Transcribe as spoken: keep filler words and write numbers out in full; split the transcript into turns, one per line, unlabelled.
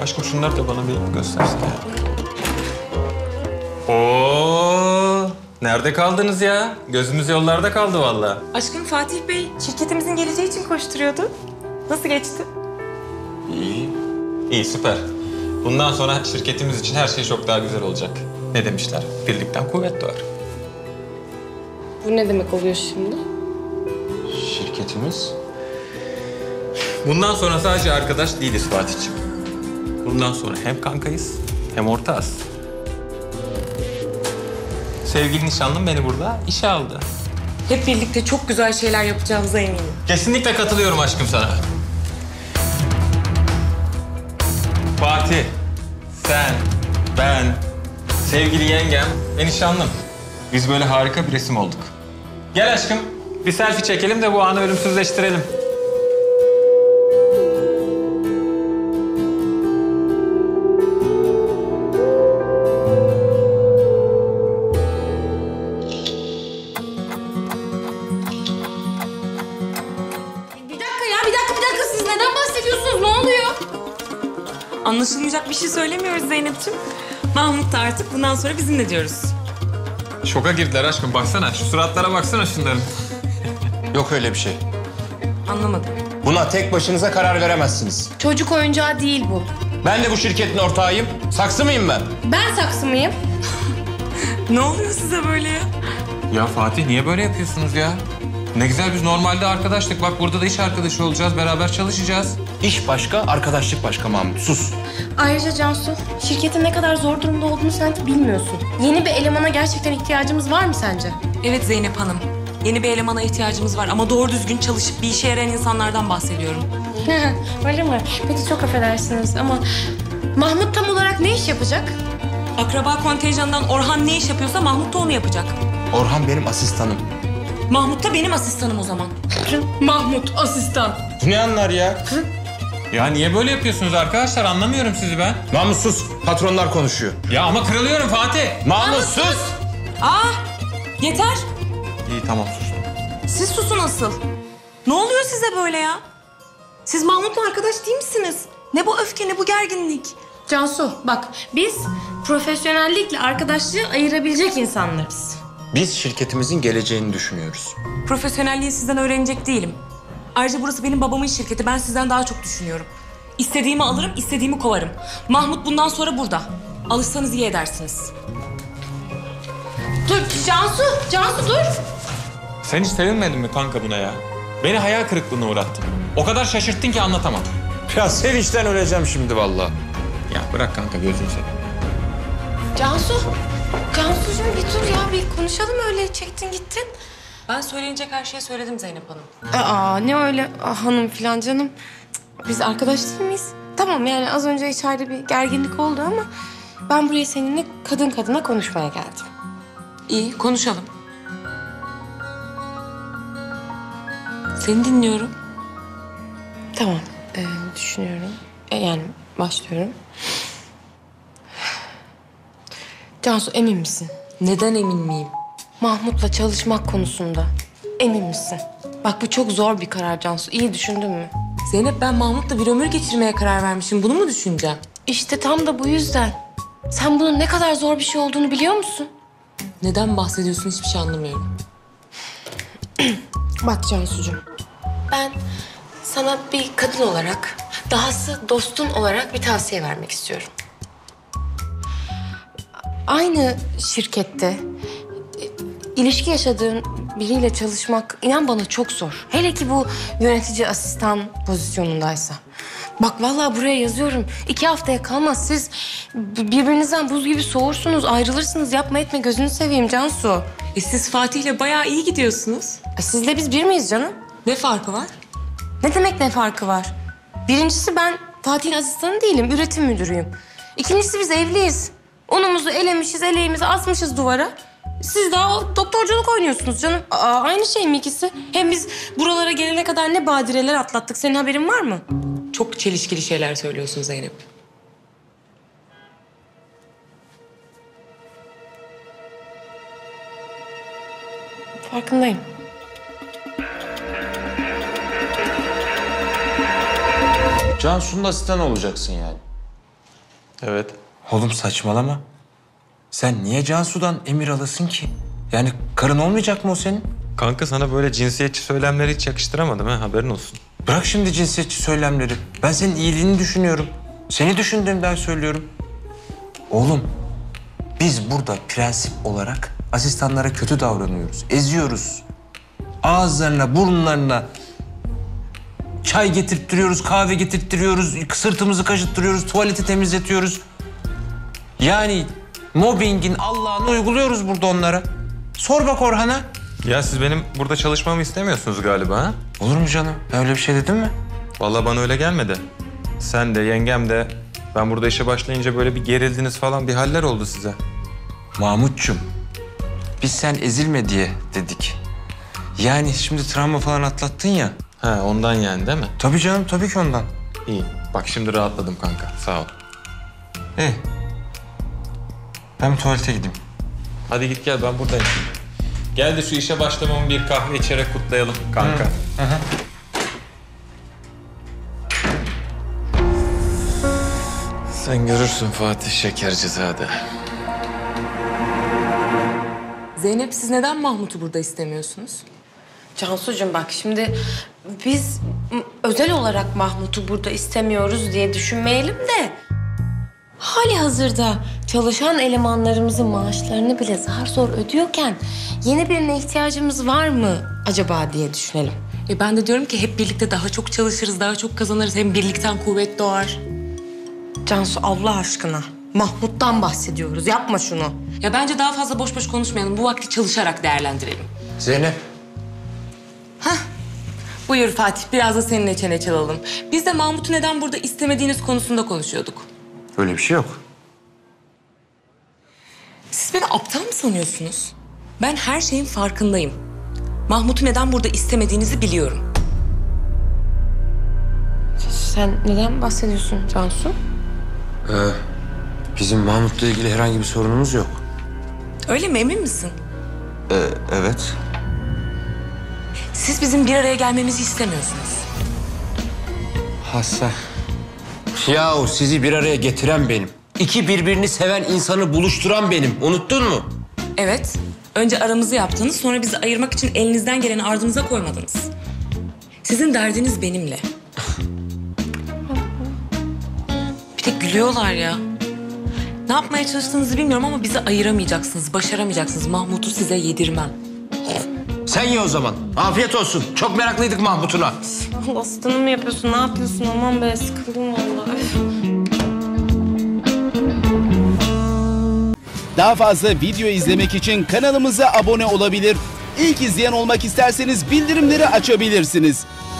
Aşkım şunları da bana bir göstersin ya. Oo, nerede kaldınız ya? Gözümüz yollarda kaldı vallahi.
Aşkım Fatih Bey şirketimizin geleceği için koşturuyordu. Nasıl geçti?
İyi. İyi, süper. Bundan sonra şirketimiz için her şey çok daha güzel olacak. Ne demişler? Birlikten kuvvet doğar.
Bu ne demek oluyor şimdi?
Şirketimiz? Bundan sonra sadece arkadaş değiliz Fatih'ciğim. Bundan sonra hem kankayız hem ortağız. Sevgili nişanlım beni burada işe aldı.
Hep birlikte çok güzel şeyler yapacağımıza eminim.
Kesinlikle katılıyorum aşkım sana. Fatih, sen, ben, sevgili yengem ve nişanlım. Biz böyle harika bir resim olduk. Gel aşkım, bir selfie çekelim de bu anı ölümsüzleştirelim.
Bir dakika ya, bir dakika, bir dakika. Siz neden bahsediyorsunuz? Ne oluyor?
Anlaşılmayacak bir şey söylemiyoruz Zeynep'ciğim. Mahmut da artık bundan sonra bizimle diyoruz.
Şoka girdiler aşkım, baksana. Şu suratlara baksana şunların.
Yok öyle bir şey.
Anlamadım.
Buna tek başınıza karar veremezsiniz.
Çocuk oyuncağı değil bu.
Ben de bu şirketin ortağıyım. Saksı mıyım ben?
Ben saksı mıyım?
Ne oluyor size böyle ya?
Ya Fatih, niye böyle yapıyorsunuz ya? Ne güzel, biz normalde arkadaştık. Bak burada da iş arkadaşı olacağız, beraber çalışacağız.
İş başka, arkadaşlık başka Mahmut. Sus.
Ayrıca Cansu, şirketin ne kadar zor durumda olduğunu sanki bilmiyorsun. Yeni bir elemana gerçekten ihtiyacımız var mı sence?
Evet Zeynep Hanım. Yeni bir elemana ihtiyacımız var ama doğru düzgün çalışıp bir işe yarayan insanlardan bahsediyorum.
Öyle mi? Peki çok affedersiniz ama Mahmut tam olarak ne iş yapacak?
Akraba kontenjanından Orhan ne iş yapıyorsa Mahmut da onu yapacak.
Orhan benim asistanım.
Mahmut da benim asistanım o zaman.
Mahmut asistan.
Bu ne anlar ya?
Ya niye böyle yapıyorsunuz arkadaşlar? Anlamıyorum sizi ben.
Mahmut sus. Patronlar konuşuyor.
Ya ama kırılıyorum Fatih.
Mahmut sus.
Aa, yeter.
İyi, tamam, sustum.
Siz susun asıl. Ne oluyor size böyle ya? Siz Mahmut'la arkadaş değil misiniz? Ne bu öfke, ne bu gerginlik?
Cansu bak, biz profesyonellikle arkadaşlığı ayırabilecek insanlarız.
Biz şirketimizin geleceğini düşünüyoruz.
Profesyonelliği sizden öğrenecek değilim. Ayrıca burası benim babamın şirketi. Ben sizden daha çok düşünüyorum. İstediğimi alırım, istediğimi kovarım. Mahmut bundan sonra burada. Alışsanız iyi edersiniz.
Dur Cansu, Cansu dur.
Sen hiç sevinmedin mi kanka buna ya? Beni hayal kırıklığına uğrattın. O kadar şaşırttın ki anlatamam.
Ya sevinçten öleceğim şimdi vallahi.
Ya bırak kanka, gözünü seveyim.
Cansu, Cansucuğum bir dur ya, bir konuşalım öyle. Çektin gittin.
Ben söylenecek her şeyi söyledim Zeynep Hanım.
Aa ne öyle ah, hanım filan canım. Cık, biz arkadaş değil miyiz? Tamam yani az önce içeride bir gerginlik oldu ama ben buraya seninle kadın kadına konuşmaya geldim.
İyi, konuşalım. Seni dinliyorum.
Tamam, ee, düşünüyorum. E, yani başlıyorum. Cansu emin misin?
Neden emin miyim?
Mahmut'la çalışmak konusunda emin misin? Bak bu çok zor bir karar Cansu. İyi düşündün mü?
Zeynep, ben Mahmut'la bir ömür geçirmeye karar vermişim. Bunu mu düşüneceğim?
İşte tam da bu yüzden. Sen bunun ne kadar zor bir şey olduğunu biliyor musun?
Neden bahsediyorsun, hiçbir şey anlamıyorum.
Bak Cansucuğum, ben sana bir kadın olarak, dahası dostun olarak bir tavsiye vermek istiyorum. Aynı şirkette e, ilişki yaşadığın biriyle çalışmak inan bana çok zor. Hele ki bu yönetici asistan pozisyonundaysa. Bak vallahi buraya yazıyorum. İki haftaya kalmaz. Siz birbirinizden buz gibi soğursunuz, ayrılırsınız. Yapma etme, gözünü seveyim Cansu.
E siz Fatih'le bayağı iyi gidiyorsunuz.
E, sizle biz bir miyiz canım?
Ne farkı var?
Ne demek ne farkı var? Birincisi ben Fatih'in asistanı değilim, üretim müdürüyüm. İkincisi biz evliyiz. Unumuzu elemişiz, eleğimizi asmışız duvara. Siz daha o doktorculuk oynuyorsunuz canım. Aa, aynı şey mi ikisi? Hem biz buralara gelene kadar ne badireler atlattık. Senin haberin var mı?
Çok çelişkili şeyler söylüyorsun Zeynep.
Farkındayım.
Cansu'nun asistanı olacaksın yani.
Evet.
Oğlum saçmalama. Sen niye Cansu'dan emir alasın ki? Yani karın olmayacak mı o senin?
Kanka sana böyle cinsiyetçi söylemleri hiç yakıştıramadım ha, haberin olsun.
Bırak şimdi cinsiyetçi söylemleri. Ben senin iyiliğini düşünüyorum. Seni düşündüğümden söylüyorum. Oğlum, biz burada prensip olarak asistanlara kötü davranıyoruz. Eziyoruz. Ağızlarına, burunlarına çay getirttiriyoruz, kahve getirttiriyoruz, sırtımızı kaşıttırıyoruz, tuvaleti temizletiyoruz. Yani mobbingin Allah'ını uyguluyoruz burada onlara. Sor bak Orhan'a.
Ya siz benim burada çalışmamı istemiyorsunuz galiba ha?
Olur mu canım? Ben öyle bir şey dedim mi?
Vallahi bana öyle gelmedi. Sen de yengem de ben burada işe başlayınca böyle bir gerildiniz falan, bir haller oldu size.
Mahmutçum, biz sen ezilme diye dedik. Yani şimdi travma falan atlattın ya.
Ha, ondan yani değil mi?
Tabii canım, tabii ki ondan.
İyi. Bak şimdi rahatladım kanka. Sağ ol.
İyi. Ben bir tuvalete gideyim.
Hadi git gel, ben buradayım. Gel de şu işe başlamamı bir kahve içerek kutlayalım kanka.
Hı hı.
Sen görürsün Fatih Şekercizade.
Zeynep, siz neden Mahmut'u burada istemiyorsunuz?
Cansucuğum bak şimdi biz m- özel olarak Mahmut'u burada istemiyoruz diye düşünmeyelim de... hali hazırda çalışan elemanlarımızın maaşlarını bile zar zor ödüyorken yeni birine ihtiyacımız var mı acaba diye düşünelim.
E ben de diyorum ki hep birlikte daha çok çalışırız, daha çok kazanırız. Hem birlikten kuvvet doğar.
Cansu Allah aşkına Mahmut'tan bahsediyoruz, yapma şunu.
Ya bence daha fazla boş boş konuşmayalım. Bu vakti çalışarak değerlendirelim.
Zeynep.
Buyur Fatih, biraz da seninle çene çalalım. Biz de Mahmut'u neden burada istemediğiniz konusunda konuşuyorduk.
Öyle bir şey yok.
Siz beni aptal mı sanıyorsunuz? Ben her şeyin farkındayım. Mahmut'u neden burada istemediğinizi biliyorum.
Sen neden bahsediyorsun Cansu?
Ee, bizim Mahmut'la ilgili herhangi bir sorunumuz yok.
Öyle mi, emin misin?
Ee, evet.
Siz bizim bir araya gelmemizi istemiyorsunuz.
Hassa. Yahu sizi bir araya getiren benim. İki birbirini seven insanı buluşturan benim. Unuttun mu?
Evet, önce aramızı yaptınız, sonra bizi ayırmak için elinizden geleni ardınıza koymadınız. Sizin derdiniz benimle. Bir de gülüyorlar ya. Ne yapmaya çalıştığınızı bilmiyorum ama bizi ayıramayacaksınız, başaramayacaksınız. Mahmut'u size yedirmem.
Sen ye o zaman. Afiyet olsun. Çok meraklıydık Mahmut'una.
Aslanım mı yapıyorsun, ne yapıyorsun? Aman be, sıkıldım vallahi.
Daha fazla video izlemek için kanalımıza abone olabilir. İlk izleyen olmak isterseniz bildirimleri açabilirsiniz.